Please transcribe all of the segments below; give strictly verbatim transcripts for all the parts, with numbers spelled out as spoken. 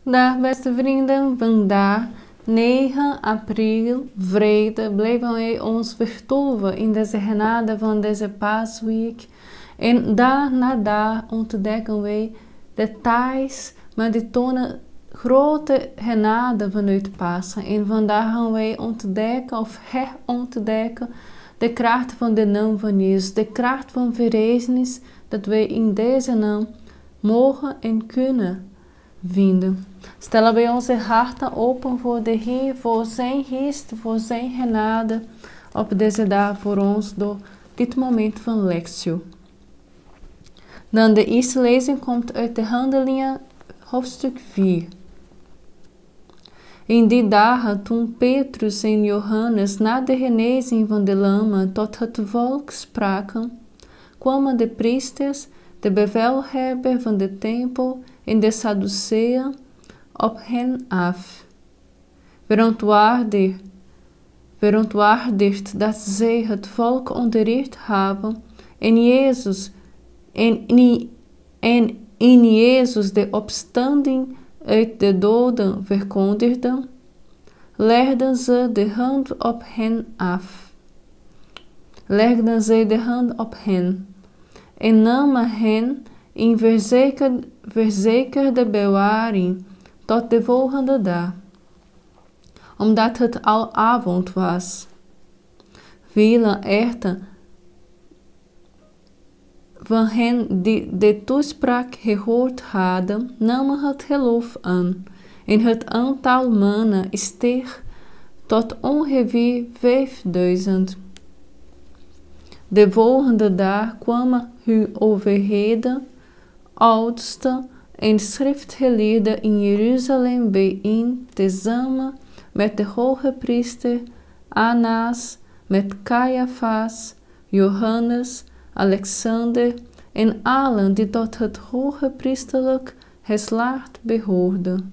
Dag beste vrienden, vandaag negen april, vrijdag, blijven wij ons vertoeven in deze genade van deze paasweek. En dag na dag ontdekken wij details, maar die tonen grote genade vanuit Pasen. En vandaag gaan wij ontdekken of herontdekken de kracht van de naam van Jezus, de kracht van verrijzenis, dat wij in deze naam mogen en kunnen vinden. Stellen wij onze harten open voor de Heer, voor zijn geest, voor zijn genade op deze dag voor ons door dit moment van lectio. Dan de eerste lezing komt uit de Handelingen, hoofdstuk vier. In die dagen, toen Petrus en Johannes na de genezing van de lammen tot het volk spraken, kwamen de priesters, de bevelhebber van de tempel en de Sadduceeën op hen af, verontwaardigd, verontwaardigd dat zij het volk onderricht hebben en Jezus en in, en in Jezus de opstanding uit de doden verkondigden, legden ze de hand op hen af. Legden zij de hand op hen en namen hen in verzekerde, verzekerde bewaring tot de volgende dag, omdat het al avond was. Velen echter van hen die de toespraak gehoord hadden, namen het geloof aan, en het aantal mannen steeg tot ongeveer vijfduizend. De volgende dag kwamen hun overheden, oudsten en schriftgeleerden in Jeruzalem bijeen, tezamen met de hoge priester Annas, met Caiaphas, Johannes, Alexander en allen die tot het hoge priesterlijk geslacht behoorden.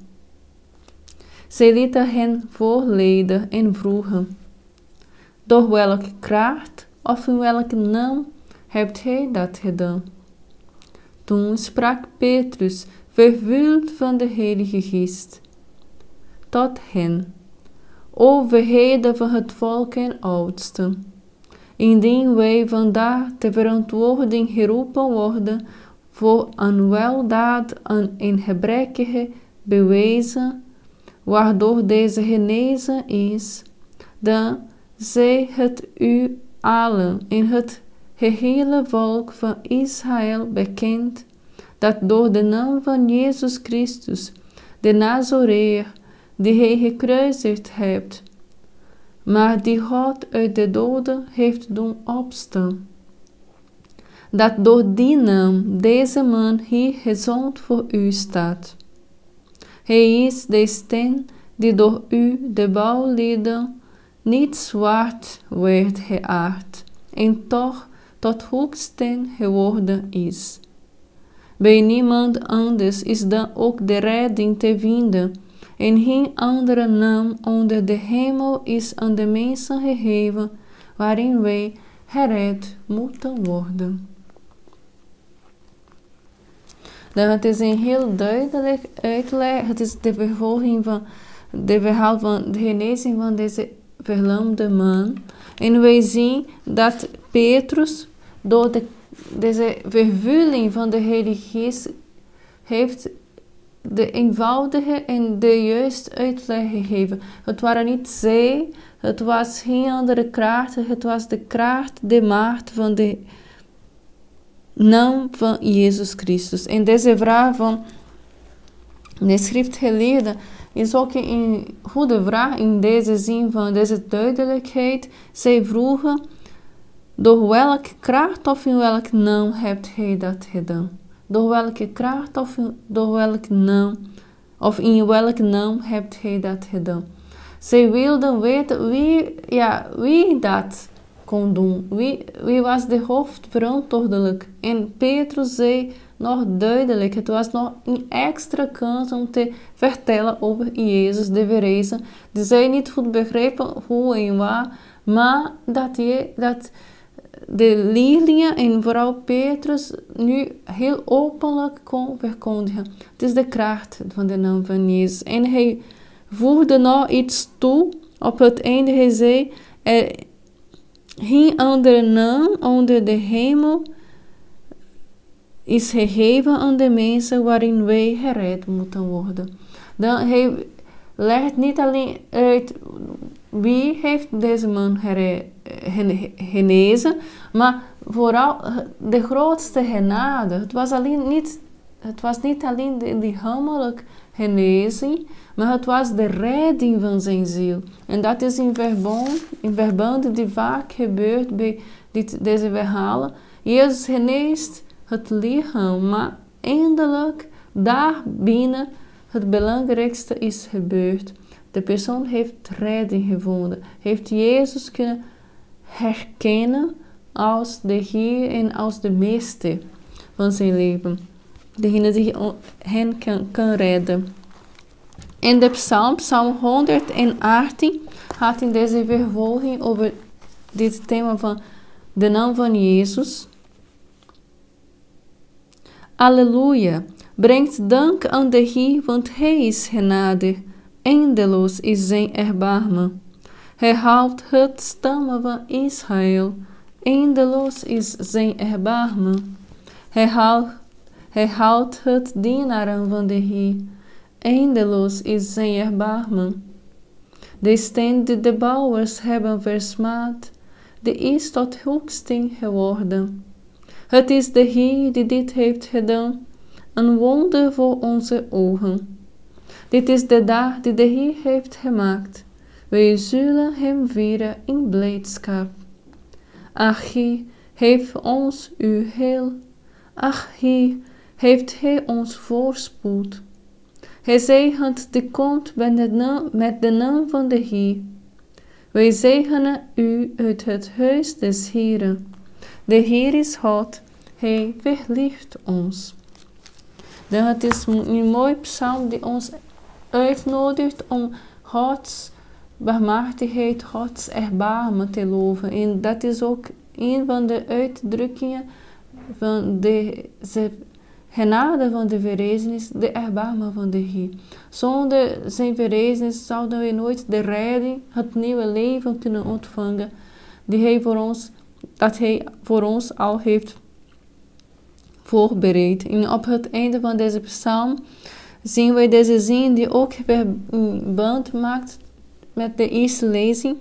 Zij lieten hen voorleiden en vroegen: door welke kracht of in welke naam hebt gij dat gedaan? Toen sprak Petrus, vervuld van de Heilige Geest, tot hen: overheden van het volk en oudsten, indien wij vandaag ter verantwoording geroepen worden voor een weldaad en een gebrekkige bewijzen, waardoor deze genezen is, dan zij het u allen in het gehele volk van Israël bekend, dat door de naam van Jezus Christus, de Nazoreër, die hij gekruisigd hebt, maar die God uit de doden heeft doen opstaan, dat door die naam deze man hier gezond voor u staat. Hij is de steen die door u, de bouwlieden, niet zwart werd geaard, en toch tot hoeksteen geworden is. Bij niemand anders is dan ook de redding te vinden, en geen andere naam onder de hemel is aan de mensen gegeven, waarin wij gered moeten worden. Dan het is een heel duidelijk uitleg, het is de vervolging van de verhaal van de genezing van deze verlamde man. En wij zien dat Petrus door de, deze vervulling van de Heilige Geest heeft de eenvoudige en de juiste uitleg gegeven. Het waren niet zij, het was geen andere kracht, het was de kracht, de macht van de naam van Jezus Christus. En deze vraag van de schriftgeleerden is ook een goede vraag in deze zin van deze duidelijkheid. Zij vroegen: door welke kracht of in welke naam hebt gij dat gedaan? Door welke kracht of in, door welke naam of in welke naam hebt gij dat gedaan? Zij wilden weten wie, ja, wie dat kon doen. Wie, wie was de hoofdverantwoordelijk? En Petrus zei nog duidelijk, het was nog een extra kans om te vertellen over Jezus de verrezen. Die zij niet goed begrepen hoe en waar, maar dat, je, dat de leerlingen en vooral Petrus nu heel openlijk kon verkondigen. Het is de kracht van de naam van Jezus. En hij voegde nog iets toe. Op het einde hij zei, er geen andere naam onder de hemel is gegeven aan de mensen waarin wij gered moeten worden. Dan hij legt niet alleen uit wie heeft deze man genezen, maar vooral de grootste genade. Het was, alleen niet, het was niet alleen de lichamelijke genezing, maar het was de redding van zijn ziel. En dat is in verband, in verband die vaak gebeurt bij dit, deze verhalen. Jezus geneest het lichaam, maar eindelijk daar binnen het belangrijkste is gebeurd. De persoon heeft redding gevonden, heeft Jezus kunnen herkennen als de Heer en als de meester van zijn leven. Degene die hen kan, kan redden. In de psalm, psalm honderdachttien, gaat in deze vervolging over dit thema van de naam van Jezus. Alleluia, brengt dank aan de Heer, want Hij is genadig. Eindeloos is zijn erbarmen. Hij houdt het stammen van Israël. Eindeloos is zijn erbarmen. Hij houdt, hij houdt het dienaren van de Heer. Eindeloos is zijn erbarmen. De steen die de bouwers hebben versmaad, die is tot hoeksteen geworden. Het is de Heer die dit heeft gedaan, een wonder voor onze ogen. Dit is de dag die de Heer heeft gemaakt. Wij zullen hem vieren in blijdschap. Ach, Heer, heeft ons uw heil. Ach, Heer, heeft Hij ons voorspoed. Hij zegent die komt met de naam, met de naam van de Heer. Wij zegenen u uit het huis des Heeren. De Heer is God, Hij verlicht ons. Dan het is een mooi psalm die ons uitnodigt om Gods barmhartigheid, Gods erbarmen te loven. En dat is ook een van de uitdrukkingen van de, de genade van de verrezenis, de erbarmen van de Heer. Zonder zijn verrezenis zouden we nooit de redding, het nieuwe leven kunnen ontvangen, die hij voor ons, dat Hij voor ons al heeft voorbereid. En op het einde van deze psalm zien wij deze zin die ook verband maakt met de eerste lezing.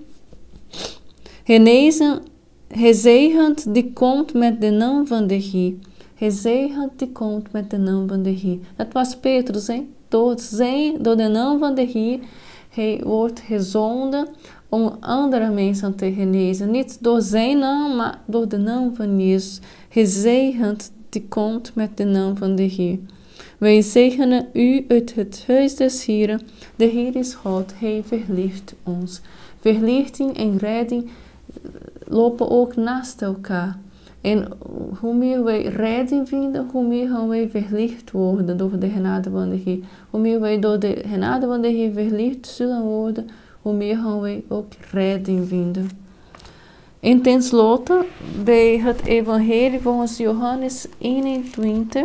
Genezen, gezegend die komt met de naam van de Heer. Gezegend die komt met de naam van de Heer. Dat was Petrus. Hè? Door, zijn, door de naam van de Heer, hij wordt gezonden om andere mensen te genezen. Niet door zijn naam, maar door de naam van Jezus. Gezegend die komt met de naam van de Heer. Wij zegenen u uit het huis des Heeren. De Heer is God, Hij verlicht ons. Verlichting en redding lopen ook naast elkaar. En hoe meer wij redding vinden, hoe meer gaan wij verlicht worden door de genade van de Heer. Hoe meer wij door de genade van de Heer verlicht zullen worden, hoe meer gaan wij ook redding vinden. En tenslotte, bij het evangelie volgens Johannes eenentwintig,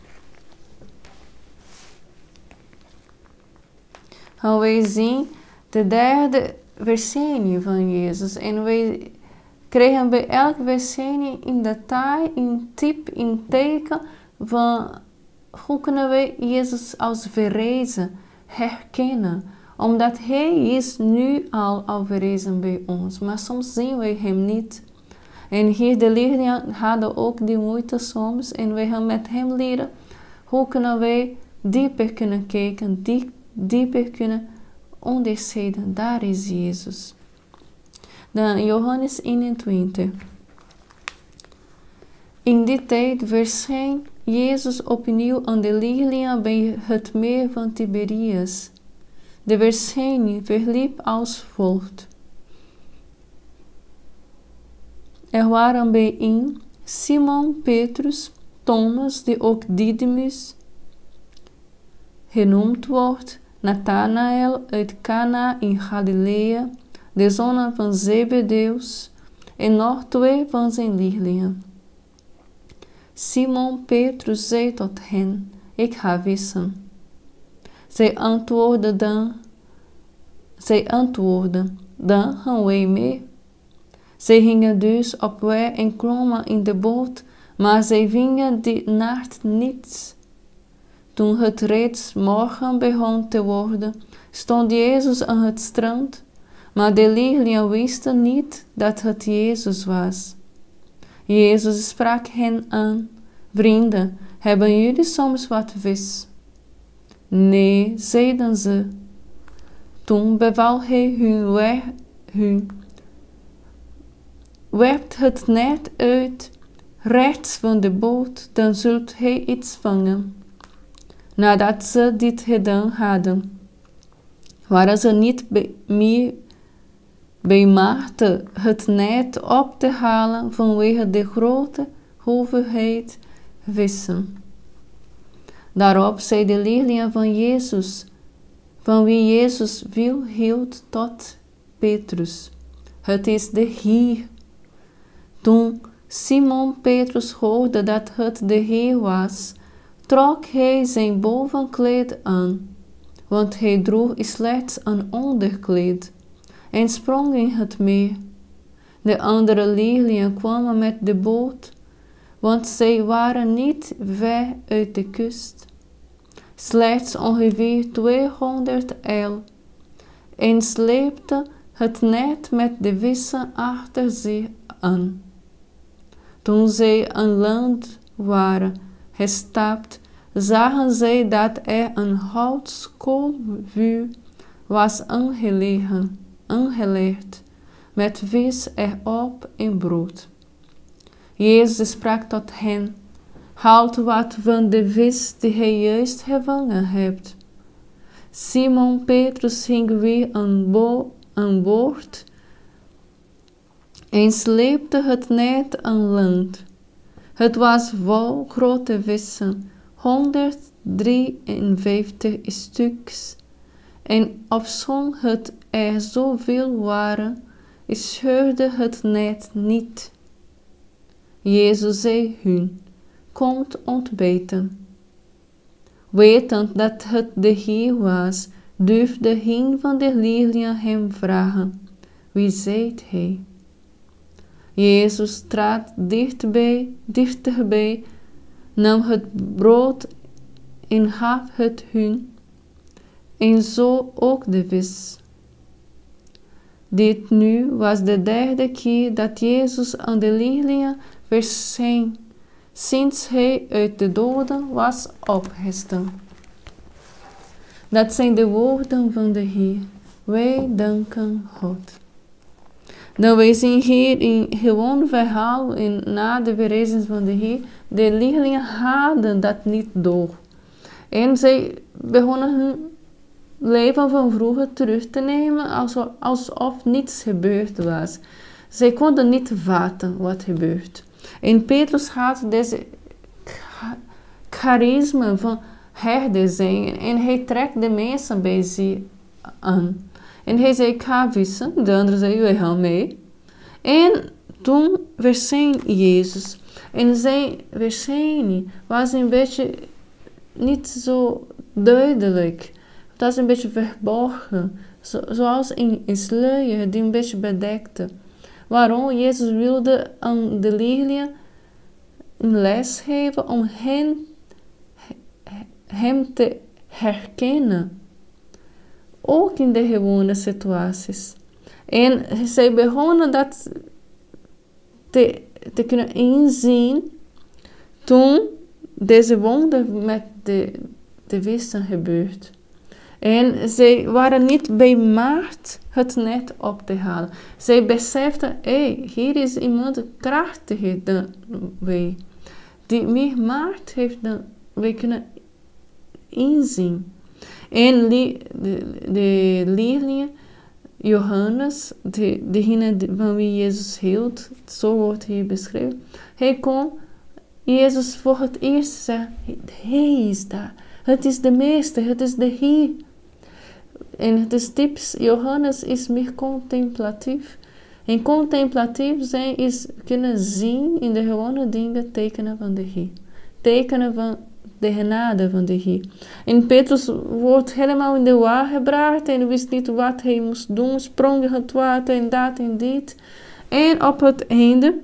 gaan wij zien de derde verschijning van Jezus. En wij krijgen bij elke verschijning in detail, in tip, in teken van hoe kunnen wij Jezus als verrezen herkennen. Omdat Hij is nu al al verrezen bij ons, maar soms zien wij Hem niet. En hier de leerlingen hadden ook die moeite soms en wij gaan met Hem leren hoe kunnen wij dieper kunnen kijken, diep, dieper kunnen onderscheiden. Daar is Jezus. Dan Johannes eenentwintig. In die tijd verscheen Jezus opnieuw aan de leerlingen bij het meer van Tiberias. De verschijning verliep als volgt. Er waren bijeen Simon Petrus, Thomas, die ook Didymus genoemd wordt, Nathanael uit Cana in Galilea, de zonen van Zebedeus, en nog twee van zijn leerlingen. Simon Petrus zei tot hen, ik ga vissen. Zij antwoordden dan, zij antwoordden, dan gaan wij mee. Zij gingen dus op weg en klommen in de boot, maar zij vingen die nacht niets. Toen het reeds morgen begon te worden, stond Jezus aan het strand, maar de leerlingen wisten niet dat het Jezus was. Jezus sprak hen aan, vrienden, hebben jullie soms wat vis? Nee, zeiden ze. Toen beval hij hun weg, hun. Werpt het net uit, rechts van de boot, dan zult hij iets vangen. Nadat ze dit gedaan hadden, waren ze niet be meer bij machte het net op te halen vanwege de grote hoeveelheid vissen. Daarop zei de leerlingen van Jezus, van wie Jezus veel hield, tot Petrus, het is de Heer. Toen Simon Petrus hoorde dat het de Heer was, trok hij zijn bovenkleed aan, want hij droeg slechts een onderkleed, en sprong in het meer. De andere leerlingen kwamen met de boot, want zij waren niet ver uit de kust, slechts ongeveer tweehonderd el, en sleepten het net met de vissen achter zich aan. Toen zij aan land waren gestapt, zagen zij dat er een houtskoolvuur was aangelegen, aangelegd, met vis erop en brood. Jezus sprak tot hen, haalt wat van de vis die gij juist gevangen hebt. Simon Petrus ging weer aan, bo aan boord en sleepte het net aan land. Het was vol grote vissen, honderddrieënvijftig stuks, en ofschoon het er zoveel waren, scheurde het net niet. Jezus zei hun, komt ontbijten. Wetend dat het de Heer was, durfde een van de leerlingen hem vragen, wie zijt hij? Jezus trad dichtbij, dichterbij, nam het brood en gaf het hun, en zo ook de vis. Dit nu was de derde keer dat Jezus aan de leerlingen verscheen, sinds hij uit de doden was opgestaan. Dat zijn de woorden van de Heer. Wij danken God. Nou, wij zien hier een gewoon verhaal in, na de verrijzenis van de Heer. De leerlingen hadden dat niet door. En zij begonnen hun leven van vroeger terug te nemen alsof, alsof niets gebeurd was. Zij konden niet vatten wat gebeurt. En Petrus had deze charisma van herder zijn. En hij trekt de mensen bij zich aan. En hij zei, ik ga vissen. De andere zei, wij gaan mee. En toen verscheen Jezus. En zijn verschijning was een beetje niet zo duidelijk. Het was een beetje verborgen. Zo, zoals een, een sluier die een beetje bedekte. Waarom? Jezus wilde aan de leerlingen een les geven om hen, hem te herkennen. Ook in de gewone situaties. En zij begonnen dat te, te kunnen inzien toen deze wonder met de, de vissen gebeurt. En zij waren niet bij macht het net op te halen. Zij beseften, hey, hier is iemand krachtiger dan wij. Die meer macht heeft dan wij kunnen inzien. En de, de, de leerlingen, Johannes, de, degene van wie Jezus hield, zo wordt hier beschreven. Hij kon Jezus voor het eerst zeggen, hij is daar. Het is de meester, het is de Heer. En het is typisch, Johannes is meer contemplatief. En contemplatief zijn is kunnen zien in de gewone dingen tekenen van de Heer. Tekenen van de genade van de Heer. En Petrus wordt helemaal in de war gebracht en wist niet wat hij moest doen. Sprong het water en dat en dit. En op het einde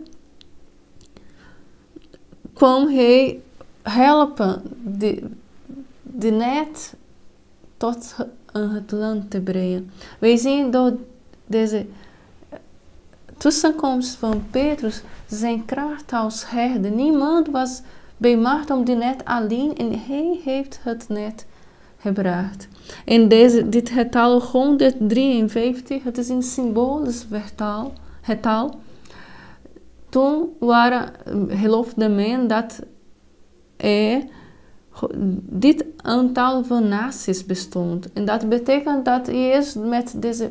kwam hij helpen de, de net tot het land te brengen. Wij zien door deze tussenkomst van Petrus zijn kracht als herder. Niemand was bij macht om die net alleen en hij heeft het net gebracht. En deze, dit getal honderddrieënvijftig, het is een symbolisch getal. getal. Toen waren geloofde men dat er dit aantal van naties bestond. En dat betekent dat Jezus met deze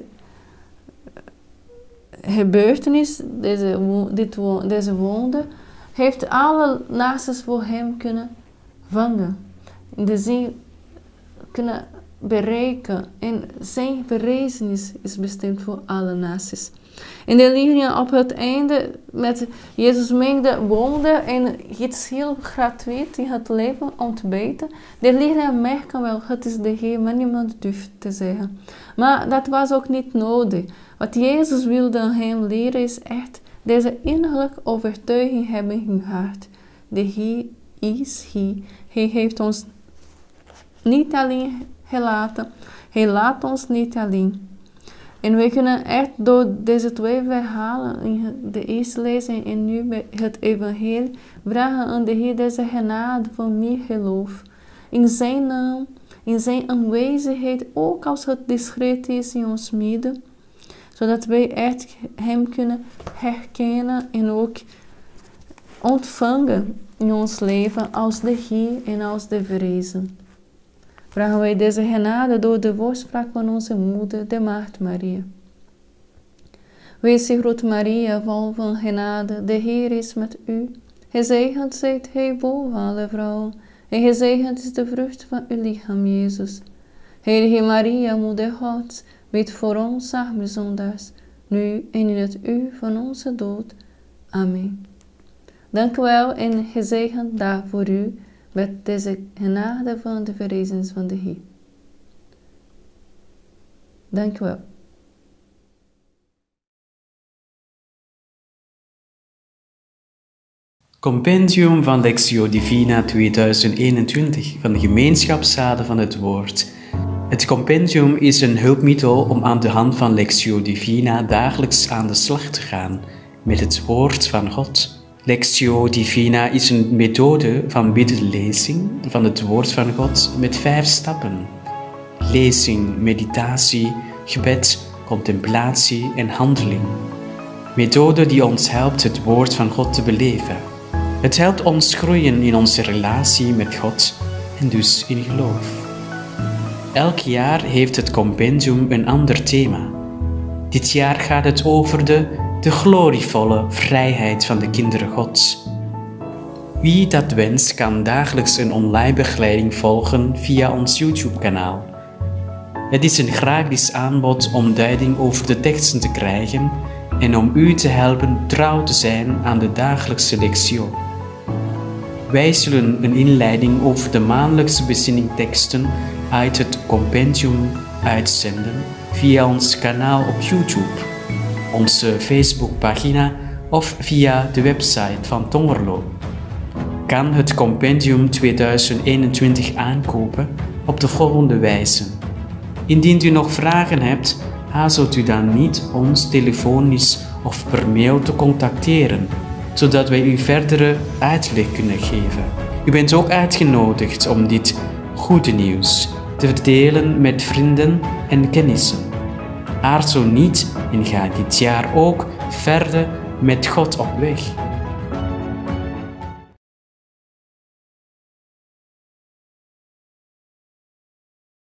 gebeurtenis, deze, dit, deze wonder, heeft alle naties voor hem kunnen vangen. In de zin kunnen bereiken. En zijn verrezenis is bestemd voor alle naties. En de leerlingen op het einde met Jezus mengde wonder en iets heel gratuit in het leven ontbeten. De leerlingen merken wel, het is de Heer, maar niemand durft te zeggen. Maar dat was ook niet nodig. Wat Jezus wilde hen leren is echt deze innerlijke overtuiging hebben in hun hart. De Heer is Hij. Hij heeft ons niet alleen gelaten. Hij laat ons niet alleen. En we kunnen echt door deze twee verhalen, in de eerste lezing en nu bij het evangelie, vragen aan de Heer deze genade van meer geloof. In zijn naam, in zijn aanwezigheid, ook als het discreet is in ons midden. Zodat wij echt hem kunnen herkennen en ook ontvangen in ons leven als de Heer en als de vrezen. Vragen wij deze genade door de woordspraak van onze moeder, de Maagd Maria. Wees gegroet Maria, vol van genade, de Heer is met u. Gezegend zijt gij boven alle vrouwen, en gezegend is de vrucht van uw lichaam, Jezus. Heilige Maria, moeder Gods, bid voor ons arme zondaars, nu en in het uur van onze dood. Amen. Dank u wel en gezegend dag voor u, met deze genade van de verrezens van de Heer. Dank u wel. Compendium van Lectio Divina tweeduizend eenentwintig van de Gemeenschapsraden van het Woord. Het compendium is een hulpmiddel om aan de hand van Lectio Divina dagelijks aan de slag te gaan met het Woord van God. Lectio Divina is een methode van biddenlezing van het Woord van God met vijf stappen. Lezing, meditatie, gebed, contemplatie en handeling. Methode die ons helpt het Woord van God te beleven. Het helpt ons groeien in onze relatie met God en dus in geloof. Elk jaar heeft het compendium een ander thema. Dit jaar gaat het over de, de glorievolle vrijheid van de kinderen Gods. Wie dat wenst kan dagelijks een online begeleiding volgen via ons YouTube-kanaal. Het is een gratis aanbod om duiding over de teksten te krijgen en om u te helpen trouw te zijn aan de dagelijkse lectio. Wij zullen een inleiding over de maandelijkse bezinningteksten uit het compendium uitzenden via ons kanaal op YouTube, onze Facebookpagina of via de website van Tongerlo. Kan het compendium tweeduizend eenentwintig aankopen op de volgende wijze. Indien u nog vragen hebt, aarzelt u dan niet ons telefonisch of per mail te contacteren, zodat wij u verdere uitleg kunnen geven. U bent ook uitgenodigd om dit goede nieuws te verdelen met vrienden en kennissen. Aarzel niet en ga dit jaar ook verder met God op weg.